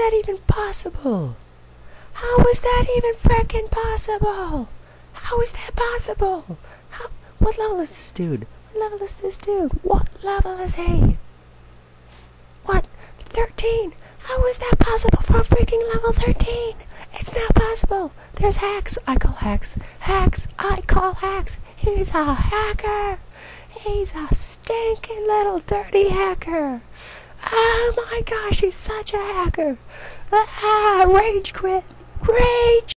that even possible? How is that even frickin' possible? How is that possible? What level is this dude? What level is this dude? What level is he? What? 13? How is that possible for a freaking level 13? It's not possible. There's hacks. I call hacks. Hacks. I call hacks. He's a hacker. He's a stinking little dirty hacker. Oh my gosh, he's such a hacker. Rage quit. Rage